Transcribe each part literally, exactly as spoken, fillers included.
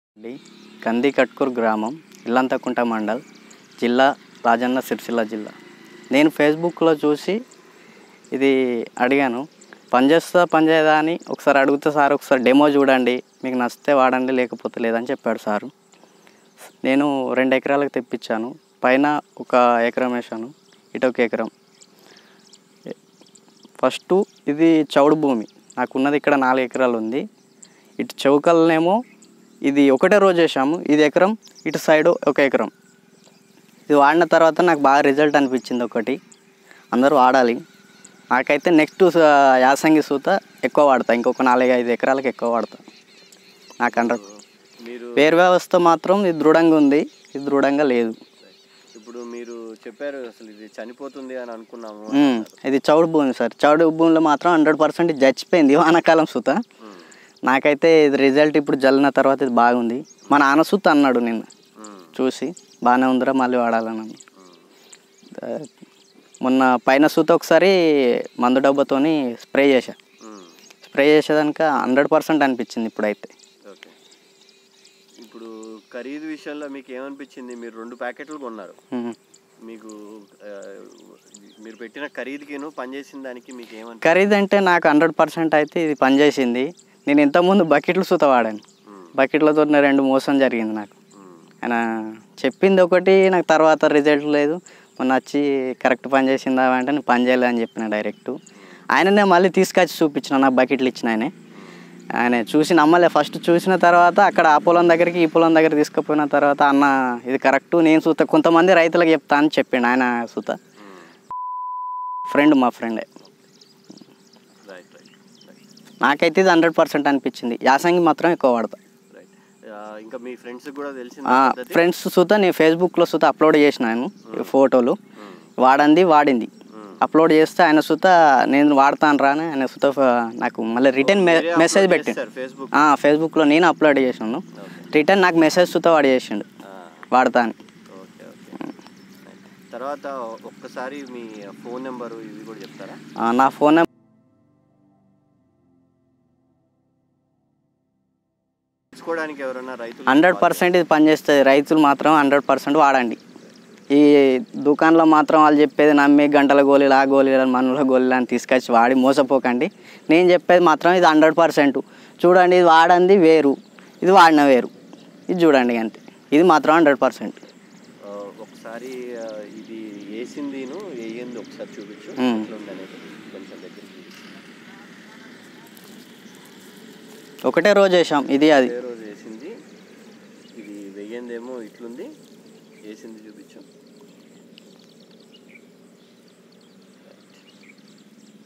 D కంది కట్కూర్ గ్రామం ఇల్లంతకుంట మండల్ జిల్లా రాజన్న సిరిసిల్ల జిల్లా. నేను ఫేస్బుక్లో చూసి ఇది అడిగాను, పనిచేస్తుందా పనిచేయదా అని ఒకసారి అడిగితే సార్ ఒకసారి డెమో చూడండి, మీకు నచ్చితే వాడండి లేకపోతే లేదని చెప్పాడు సారు. నేను రెండు ఎకరాలకు తెప్పించాను, పైన ఒక ఎకరం వేసాను, ఇటు ఒక ఎకరం. ఫస్ట్ ఇది చౌడు భూమి, నాకున్నది ఇక్కడ నాలుగు ఎకరాలు ఉంది. ఇటు చౌకలనేమో ఇది ఒకటే రోజు వేసాము, ఇది ఎకరం, ఇటు సైడ్ ఒక ఎకరం. ఇది వాడిన తర్వాత నాకు బాగా రిజల్ట్ అనిపించింది. ఒకటి అందరూ వాడాలి. నాకైతే నెక్స్ట్ యాసంగి సూత ఎక్కువ వాడతా, ఇంకొక నాలుగు ఐదు ఎకరాలకు ఎక్కువ వాడతా. నాకు హండ్రెడ్ వేరు వ్యవస్థ మాత్రం ఇది దృఢంగా ఉంది, ఇది దృఢంగా లేదు. ఇప్పుడు మీరు చెప్పారు అసలు ఇది చనిపోతుంది అని అనుకున్నాము. ఇది చౌడు భూమి సార్, చౌడు భూమిలో మాత్రం హండ్రెడ్ పర్సెంట్ చచ్చిపోయింది వానాకాలం సూత. నాకైతే ఇది రిజల్ట్ ఇప్పుడు జల్లిన తర్వాత ఇది బాగుంది. మా నాన్న సూత అన్నాడు నిన్న చూసి, బాగానే ఉందిరా మళ్ళీ వాడాలని. మొన్న పైన సూత ఒకసారి మందు డబ్బాతోని స్ప్రే చేశా, స్ప్రే చేసేదానికి హండ్రెడ్ పర్సెంట్ అనిపించింది ఇప్పుడైతే. ఇప్పుడు ఖరీదు విషయంలో మీకు ఏమనిపించింది? మీరు రెండు ప్యాకెట్లు కొన్నారు, మీకు మీరు పెట్టిన ఖరీదుకిను పనిచేసిన దానికి మీకు ఏమని? ఖరీదు అంటే నాకు హండ్రెడ్ పర్సెంట్ అయితే ఇది పనిచేసింది. నేను ఇంతకుముందు బకెట్లు సూత వాడాను, బకెట్లతో రెండు మోసం జరిగింది నాకు. ఆయన చెప్పింది ఒకటి, నాకు తర్వాత రిజల్ట్ లేదు. మొన్న వచ్చి కరెక్ట్ పని చేసిందా అంటే నేను పని చేయలేదు అని చెప్పిన డైరెక్ట్. ఆయననే మళ్ళీ తీసుకొచ్చి చూపించిన, నాకు బకెట్లు ఇచ్చిన ఆయనే. ఆయన చూసి నమ్మలే, ఫస్ట్ చూసిన తర్వాత అక్కడ ఆ పొలం దగ్గరికి ఈ పొలం దగ్గర తీసుకుపోయిన తర్వాత అన్న ఇది కరెక్టు, నేను సూత కొంతమంది రైతులకు చెప్తా అని చెప్పిండు ఆయన. సూత ఫ్రెండ్, మా ఫ్రెండే. నాకైతే ఇది హండ్రెడ్ పర్సెంట్ అనిపించింది. యాసంగి మాత్రం ఎక్కువ వాడతా. ఇంకా మీ ఫ్రెండ్స్ కూడా తెలిసి ఫ్రెండ్స్ సూత నేను ఫేస్బుక్లో సూత అప్లోడ్ చేసినాను ఫోటోలు, వాడంది వాడింది అప్లోడ్ చేస్తే ఆయన సూత నేను వాడతాను రా అని ఆయన సూత నాకు మళ్ళీ రిటర్న్ మెసేజ్ పెట్టి ఫేస్బుక్లో నేను అప్లోడ్ చేసాను, రిటర్న్ నాకు మెసేజ్ సూత వాడు చేసిండు వాడతా అని. తర్వాత ఒక్కసారి మీ ఫోన్ నెంబరు ఇది కూడా చెప్తారా? నా ఫోన్ నెంబర్ తీసుకోవడానికి ఎవరైనా రైతులు హండ్రెడ్ పర్సెంట్ ఇది పనిచేస్తుంది. రైతులు మాత్రం హండ్రెడ్ పర్సెంట్ వాడండి. ఈ దుకాణంలో మాత్రం వాళ్ళు చెప్పేది నమ్మి గంటల గోళీలు ఆ గోళీలు మనుల గోళీలు అని తీసుకొచ్చి వాడి మోసపోకండి. నేను చెప్పేది మాత్రం ఇది హండ్రెడ్ పర్సెంట్ చూడండి. ఇది వాడంది వేరు, ఇది వాడిన వేరు, ఇది చూడండి అంతే. ఇది మాత్రం హండ్రెడ్ పర్సెంట్. ఒకసారి ఇది వేసింది వేయండి, ఒకసారి చూపించు. ఒకటే రోజు వేసాం, ఇది అది రోజు వేసింది. ఇది వెయ్యిందేమో ఇట్లుంది, వేసింది చూపించాం.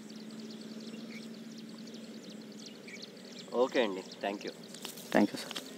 ఓకే అండి, thank you. Thank you sir.